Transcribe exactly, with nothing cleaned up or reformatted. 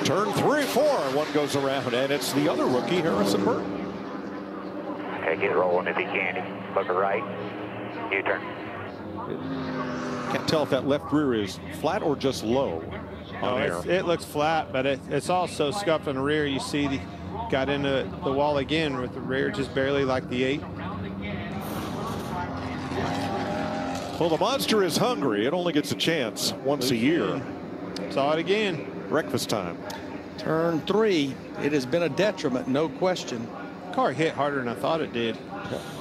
Turn three, four. One goes around, and it's the other rookie, Harrison Burton. Okay, get rolling if you can. Look right. U-turn. Can't tell if that left rear is flat or just low on No, air. it's, it looks flat, but it, it's also scuffed on the rear. You see, the, got into the wall again with the rear just barely like the eight. Well, the monster is hungry. It only gets a chance once a year. Saw it again. Breakfast time. Turn three. It has been a detriment, no question. Car hit harder than I thought it did. Yeah.